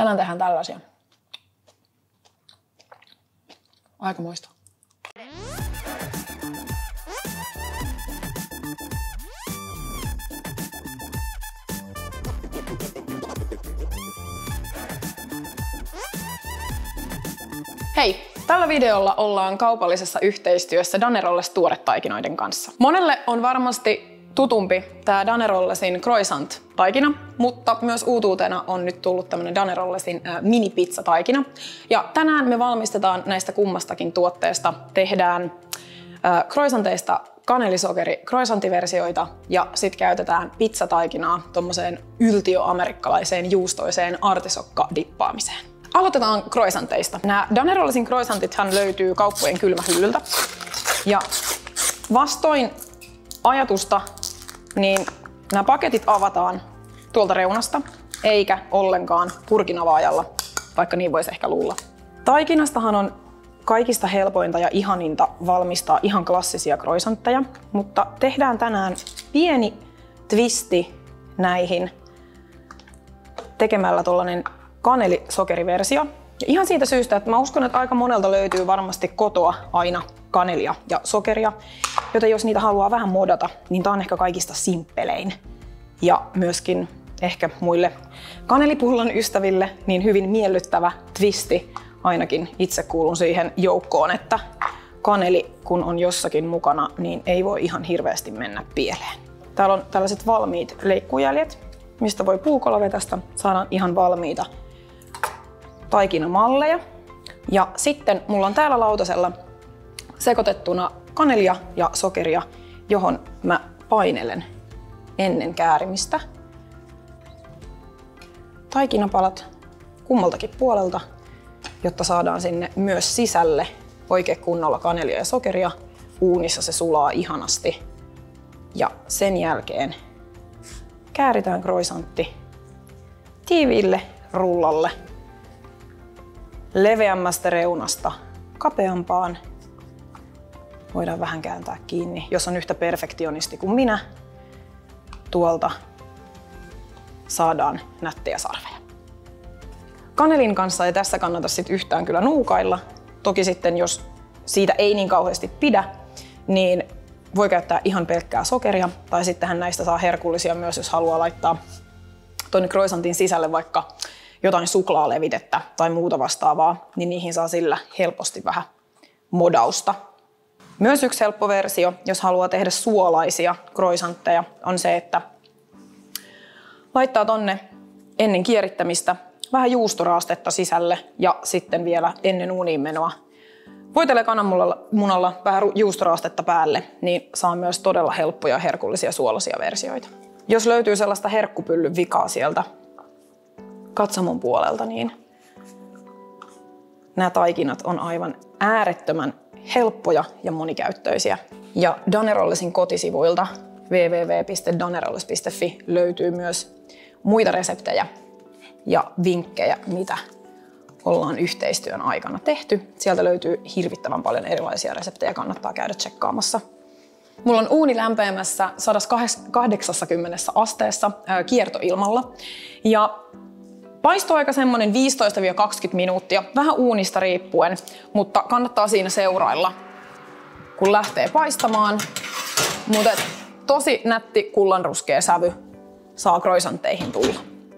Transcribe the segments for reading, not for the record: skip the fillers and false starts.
Tänään tehdään tällaisia. Aikamoista. Hei! Tällä videolla ollaan kaupallisessa yhteistyössä Danerolles tuoretaikinoiden kanssa. Monelle on varmasti tutumpi tää Danerollesin croissant-taikina, mutta myös uutuutena on nyt tullut tämmönen Danerollesin mini-pizzataikina. Ja tänään me valmistetaan näistä kummastakin tuotteesta. Tehdään croissanteista kanelisokeri croissantiversioita ja sit käytetään pizzataikinaa tommoseen yltiöamerikkalaiseen juustoiseen artisokka-dippaamiseen. Aloitetaan croissanteista. Nämä Danerollesin croissantithan löytyy kauppojen kylmähyllyltä. Ja vastoin ajatusta, niin nämä paketit avataan tuolta reunasta, eikä ollenkaan purkin avaajalla, vaikka niin voisi ehkä luulla. Taikinastahan on kaikista helpointa ja ihaninta valmistaa ihan klassisia croissantteja, mutta tehdään tänään pieni twisti näihin tekemällä tollanen kanelisokeriversio. Ja ihan siitä syystä, että mä uskon, että aika monelta löytyy varmasti kotoa aina kanelia ja sokeria, joten jos niitä haluaa vähän modata, niin tää on ehkä kaikista simppelein. Ja myöskin ehkä muille kanelipullon ystäville niin hyvin miellyttävä twisti. Ainakin itse kuulun siihen joukkoon, että kaneli kun on jossakin mukana, niin ei voi ihan hirveästi mennä pieleen. Täällä on tällaiset valmiit leikkujäljet, mistä voi puukolla vetästä. Saadaan ihan valmiita taikinamalleja. Ja sitten mulla on täällä lautasella sekoitettuna kanelia ja sokeria, johon mä painelen ennen käärimistä. Taikinapalat kummaltakin puolelta, jotta saadaan sinne myös sisälle oikein kunnolla kanelia ja sokeria. Uunissa se sulaa ihanasti. Ja sen jälkeen kääritään croissantti tiiviille rullalle leveämmästä reunasta kapeampaan. Voidaan vähän kääntää kiinni, jos on yhtä perfektionisti kuin minä. Tuolta saadaan nättejä sarveja. Kanelin kanssa ei tässä kannata sit yhtään kyllä nuukailla. Toki sitten jos siitä ei niin kauheasti pidä, niin voi käyttää ihan pelkkää sokeria. Tai sittenhän näistä saa herkullisia myös, jos haluaa laittaa tuonne croissantin sisälle vaikka jotain suklaalevitettä tai muuta vastaavaa, niin niihin saa sillä helposti vähän modausta. Myös yksi helppo versio, jos haluaa tehdä suolaisia croissantteja, on se, että laittaa tonne ennen kierittämistä vähän juustoraastetta sisälle ja sitten vielä ennen uuniin menoa voitelee kananmunalla vähän juustoraastetta päälle, niin saa myös todella helppoja herkullisia suolaisia versioita. Jos löytyy sellaista herkkupyllyn vikaa sieltä katsomon puolelta, niin nämä taikinat on aivan äärettömän helppoja ja monikäyttöisiä. Ja Danerollesin kotisivuilta www.danerolles.fi löytyy myös muita reseptejä ja vinkkejä, mitä ollaan yhteistyön aikana tehty. Sieltä löytyy hirvittävän paljon erilaisia reseptejä, kannattaa käydä tsekkaamassa. Mulla on uuni lämpeämässä 180 asteessa kiertoilmalla ja paistoaika semmonen 15–20 minuuttia, vähän uunista riippuen, mutta kannattaa siinä seurailla, kun lähtee paistamaan. Mutta tosi nätti kullanruskea sävy saa croissantteihin tulla.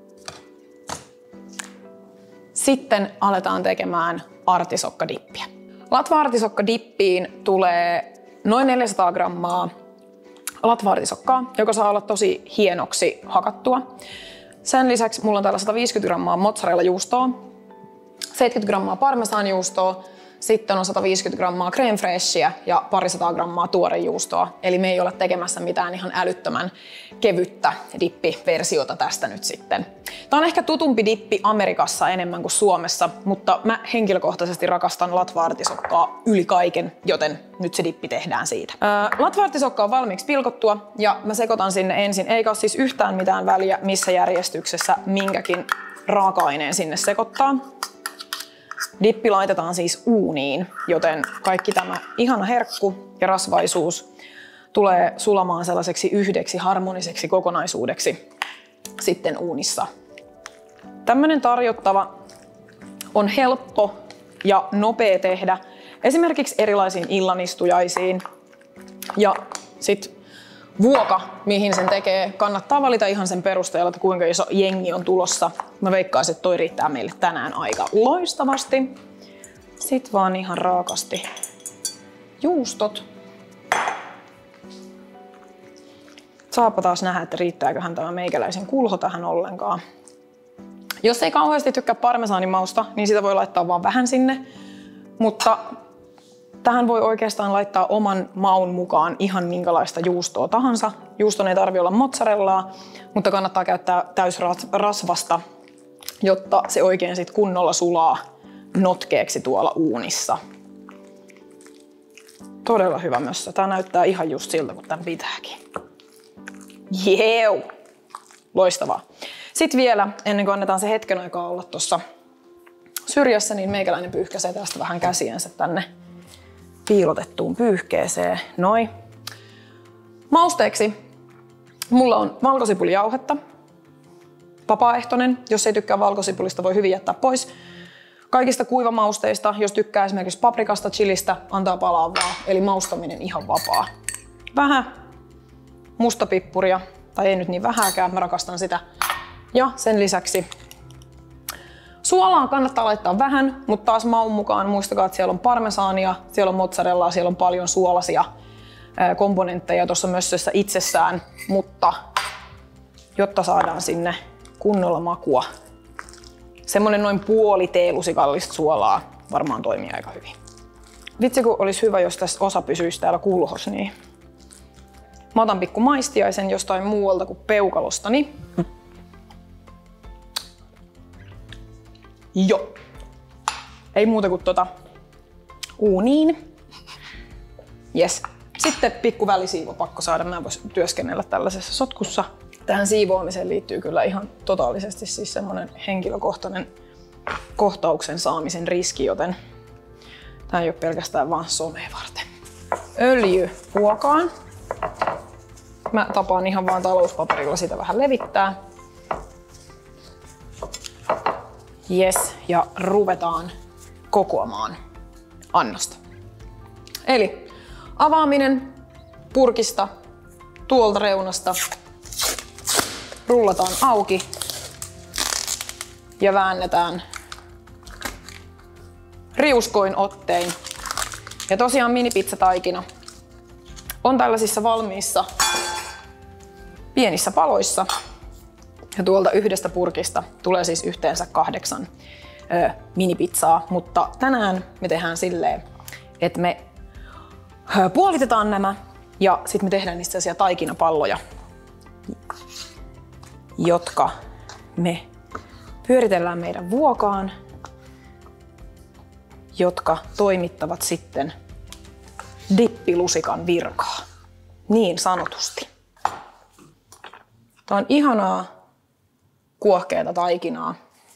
Sitten aletaan tekemään artisokkadippiä. Latva-artisokkadippiin tulee noin 400 grammaa latva-artisokkaa, joka saa olla tosi hienoksi hakattua. Sen lisäksi mulla on täällä 150 grammaa mozzarella-juustoa, 70 grammaa parmesanjuustoa, sitten on 150 grammaa crème fraîcheä ja parisataa grammaa tuorejuustoa. Eli me ei olla tekemässä mitään ihan älyttömän kevyttä dippiversiota tästä nyt sitten. Tää on ehkä tutumpi dippi Amerikassa enemmän kuin Suomessa, mutta mä henkilökohtaisesti rakastan latva-artisokkaa yli kaiken, joten nyt se dippi tehdään siitä. Latva-artisokka on valmiiksi pilkottua ja mä sekoitan sinne ensin, eikä ole siis yhtään mitään väliä missä järjestyksessä minkäkin raaka-aineen sinne sekoittaa. Dippi laitetaan siis uuniin, joten kaikki tämä ihana herkku ja rasvaisuus tulee sulamaan sellaiseksi yhdeksi harmoniseksi kokonaisuudeksi sitten uunissa. Tämmönen tarjottava on helppo ja nopea tehdä esimerkiksi erilaisiin illanistujaisiin. Ja sit vuoka, mihin sen tekee, kannattaa valita ihan sen perusteella, että kuinka iso jengi on tulossa. Mä veikkaisin, että toi riittää meille tänään aika loistavasti. Sitten vaan ihan raakasti juustot. Saapa taas nähdä, että riittääköhän tämä meikäläisen kulho tähän ollenkaan. Jos ei kauheasti tykkää parmesaanimausta, niin sitä voi laittaa vaan vähän sinne. Mutta tähän voi oikeastaan laittaa oman maun mukaan ihan minkälaista juustoa tahansa. Juuston ei tarvitse olla mozzarellaa, mutta kannattaa käyttää täysrasvasta, jotta se oikein sit kunnolla sulaa notkeeksi tuolla uunissa. Todella hyvä mössö. Tää näyttää ihan just siltä, kun tän pitääkin. Jeu! Loistavaa. Sitten vielä, ennen kuin annetaan se hetken aikaa olla tuossa syrjässä, niin meikäläinen pyyhkäisee tästä vähän käsiensä tänne piilotettuun pyyhkeeseen. Noin. Mausteeksi mulla on valkosipulijauhetta. Vapaaehtoinen. Jos ei tykkää valkosipulista, voi hyvin jättää pois. Kaikista kuivamausteista, jos tykkää esimerkiksi paprikasta, chilistä, antaa palaa vaan. Eli maustaminen ihan vapaa. Vähän mustapippuria, tai ei nyt niin vähääkään, mä rakastan sitä. Ja sen lisäksi suolaa kannattaa laittaa vähän, mutta taas maun mukaan muistakaa, että siellä on parmesaania, siellä on mozzarellaa, siellä on paljon suolaisia komponentteja tuossa mössössä itsessään, mutta jotta saadaan sinne kunnolla makua, semmonen noin puoli teelusikallista suolaa varmaan toimii aika hyvin. Vitsi kun olisi hyvä, jos tässä osa pysyisi täällä kulhos, niin mä otan pikku maistiaisen jostain muualta kuin peukalostani. Joo. Ei muuta kuin uuniin. Yes. Sitten pikku välisiivo pakko saada. Mä en vois työskennellä tällaisessa sotkussa. Tähän siivoamiseen liittyy kyllä ihan totaalisesti siis semmonen henkilökohtainen kohtauksen saamisen riski, joten tää ei ole pelkästään vaan somea varten. Öljy ruokaan. Mä tapaan ihan vaan talouspaperilla sitä vähän levittää. Yes, ja ruvetaan kokoamaan annosta. Eli avaaminen purkista tuolta reunasta. Rullataan auki ja väännetään riuskoin ottein. Ja tosiaan minipizzataikina on tällaisissa valmiissa pienissä paloissa. Ja tuolta yhdestä purkista tulee siis yhteensä 8 minipizzaa, mutta tänään me tehdään silleen, että me puolitetaan nämä ja sitten me tehdään niistä sellaisia taikinapalloja, jotka me pyöritellään meidän vuokaan, jotka toimittavat sitten dippilusikan virkaa, niin sanotusti. Tää on ihanaa kuohkeata taikinaa.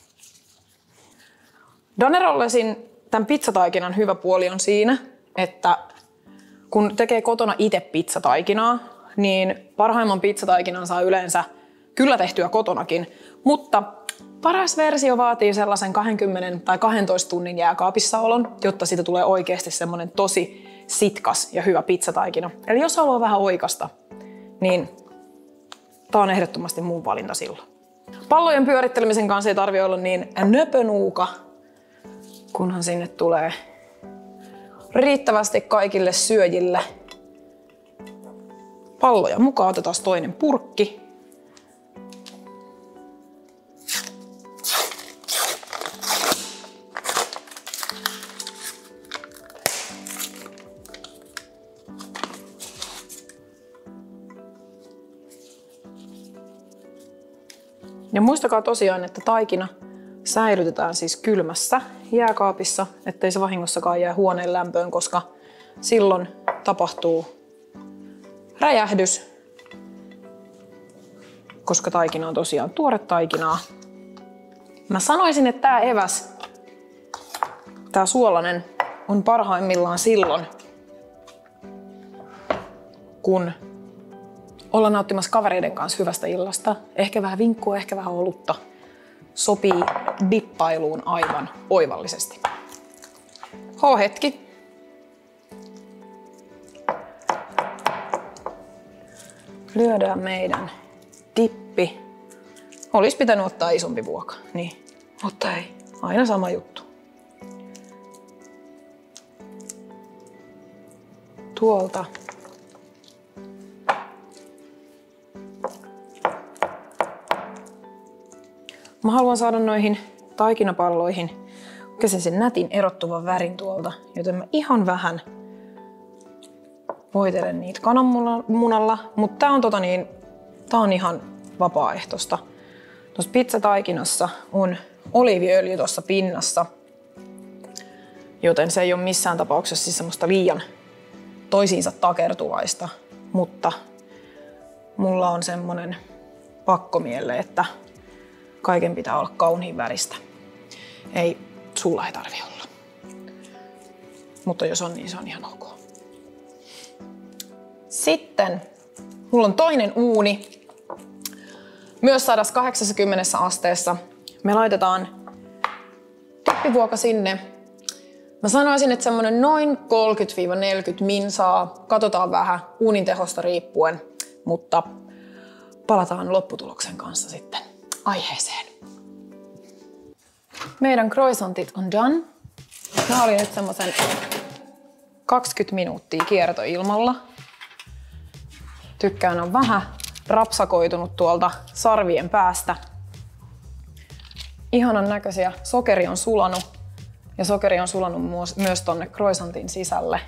Danerollesin tämän pizzataikinan hyvä puoli on siinä, että kun tekee kotona itse pizzataikinaa, niin parhaimman pizzataikinan saa yleensä kyllä tehtyä kotonakin, mutta paras versio vaatii sellaisen 20 tai 12 tunnin jääkaapissa olon, jotta siitä tulee oikeasti semmonen tosi sitkas ja hyvä pizzataikina. Eli jos haluaa vähän oikasta, niin tää on ehdottomasti mun valinta silloin. Pallojen pyörittelemisen kanssa ei tarvitse olla niin nöpönuuka, kunhan sinne tulee riittävästi kaikille syöjille palloja mukaan. Otetaan toinen purkki. Ja muistakaa tosiaan, että taikina säilytetään siis kylmässä jääkaapissa, ettei se vahingossakaan jää huoneen lämpöön, koska silloin tapahtuu räjähdys, koska taikina on tosiaan tuore taikinaa. Mä sanoisin, että tää eväs, tää suolainen, on parhaimmillaan silloin, kun ollaan nauttimassa kavereiden kanssa hyvästä illasta. Ehkä vähän vinkkua, ehkä vähän olutta. sopii dippailuun aivan oivallisesti. Hetki. Lyödään meidän dippi. Olisi pitänyt ottaa isompi vuoka, niin, mutta ei. Aina sama juttu. Tuolta. Mä haluan saada noihin taikinapalloihin sen nätin erottuvan värin tuolta, joten mä ihan vähän voitelen niitä kananmunalla, mutta tää on ihan vapaaehtoista. Tuossa pizzataikinassa on oliiviöljy tuossa pinnassa, joten se ei ole missään tapauksessa siis semmoista liian toisiinsa takertuvaista, mutta mulla on semmonen pakkomielle, että kaiken pitää olla kauniin väristä. Sulla ei tarvi olla. Mutta jos on, niin se on ihan ok. Sitten mulla on toinen uuni. Myös 180 asteessa. Me laitetaan dippivuoka sinne. Mä sanoisin, että semmonen noin 30-40 minsaa. Katsotaan vähän uunin tehosta riippuen, mutta palataan lopputuloksen kanssa sitten aiheeseen. Meidän croissantit on done. Mä olin nyt semmosen 20 minuuttia kiertoilmalla. Tykkään on vähän rapsakoitunut tuolta sarvien päästä. Ihanan näköisiä. Sokeri on sulanut ja sokeri on sulanut myös tonne croissantin sisälle.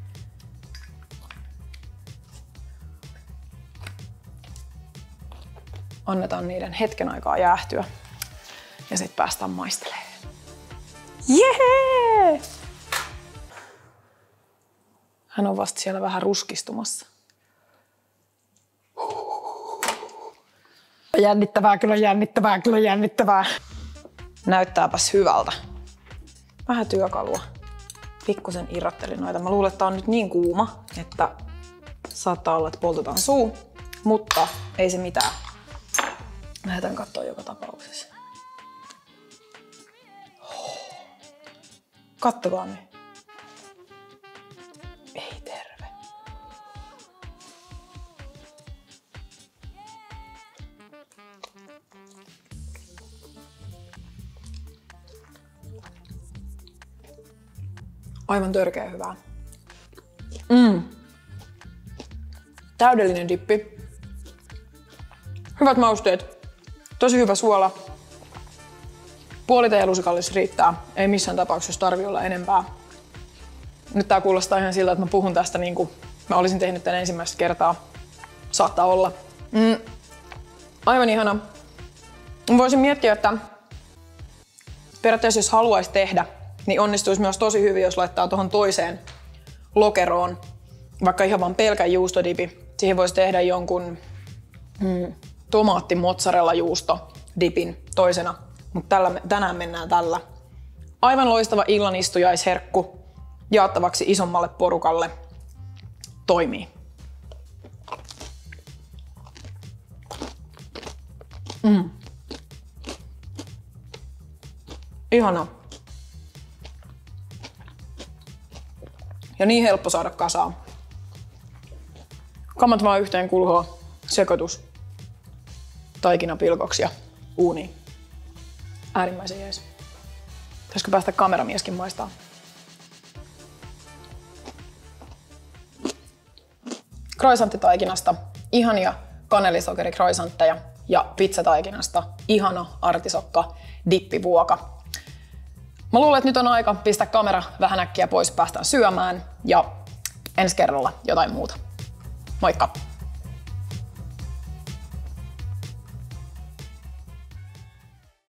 Annetaan niiden hetken aikaa jäähtyä ja sitten päästään maistelemaan. Jee! Hän on vasta siellä vähän ruskistumassa. Jännittävää, kyllä jännittävää, kyllä jännittävää. Näyttääpäs hyvältä. Vähän työkalua. Pikkusen irrottelin noita. Mä luulen, että tää on nyt niin kuuma, että saattaa olla, että poltetaan suu, mutta ei se mitään. Lähdetään katsoa joka tapauksessa. Kattokaa nyt. Ei terve. Aivan törkeä hyvää. Täydellinen dippi. Hyvät mausteet. Tosi hyvä suola. Puoli teelusikallista riittää. Ei missään tapauksessa tarvitse olla enempää. Nyt tää kuulostaa ihan siltä, että mä puhun tästä niin kuin mä olisin tehnyt tän ensimmäistä kertaa. Saattaa olla. Aivan ihana. Voisin miettiä, että periaatteessa jos haluaisi tehdä, niin onnistuisi myös tosi hyvin, jos laittaa tuohon toiseen lokeroon vaikka ihan vaan pelkän juustodipi. Siihen voisi tehdä jonkun tomaatti-mozzarella juustodipin toisena, mutta tänään mennään tällä. Aivan loistava illanistujaisherkku jaettavaksi isommalle porukalle. Toimii. Ihana. Ja niin helppo saada kasaan. Kamat vaan yhteen kulhoon, sekoitus, taikinapilkoksi ja uuniin. Äärimmäisen jees. Pitäisikö päästä kameramieskin maistaa? Croissanttitaikinasta ihania kanelisokeri-croissantteja ja pizzataikinasta ihana artisokka dippivuoka. Mä luulen, että nyt on aika pistää kamera vähän äkkiä pois, päästään syömään ja ensi kerralla jotain muuta. Moikka!